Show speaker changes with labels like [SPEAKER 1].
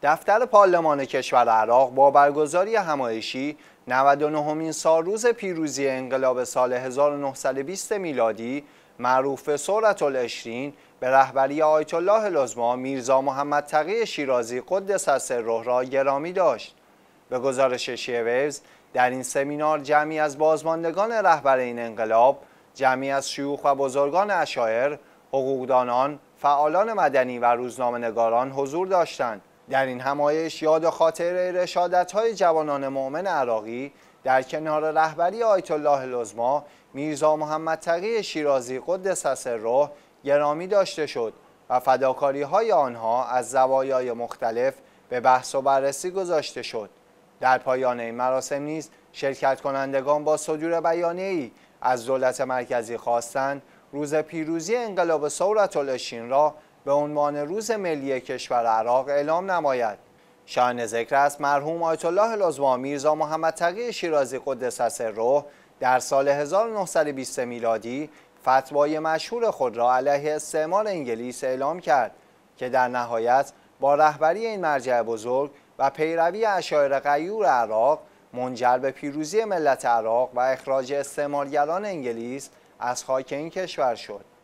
[SPEAKER 1] دفتر پارلمان کشور عراق با برگزاری همایشی 99مین سالروز پیروزی انقلاب سال 1920 میلادی معروف به ثورة العشرین به رهبری آیت الله العظمی میرزا محمد تقی شیرازی قدس سره را گرامی داشت. به گزارش شیوز در این سمینار جمعی از بازماندگان رهبر این انقلاب، جمعی از شیوخ و بزرگان عشایر، حقوقدانان، فعالان مدنی و روزنامه‌نگاران حضور داشتند. در این همایش یاد خاطره رشادت‌های جوانان مؤمن عراقی در کنار رهبری آیت الله العظمی میرزا محمد تقی شیرازی قدس سره گرامی داشته شد و فداکاری‌های آنها از زوایای مختلف به بحث و بررسی گذاشته شد. در پایان این مراسم نیز شرکت کنندگان با صدور بیانیه‌ای از دولت مرکزی خواستند روز پیروزی انقلاب ثورة العشرین را به عنوان روز ملی کشور عراق اعلام نماید. شایان ذکر است مرحوم آیت الله العظمی میرزا محمد تقی شیرازی قدس سره در سال 1920 میلادی فتوای مشهور خود را علیه استعمار انگلیس اعلام کرد که در نهایت با رهبری این مرجع بزرگ و پیروی عشایر غیور عراق منجر به پیروزی ملت عراق و اخراج استعمارگران انگلیس از خاک این کشور شد.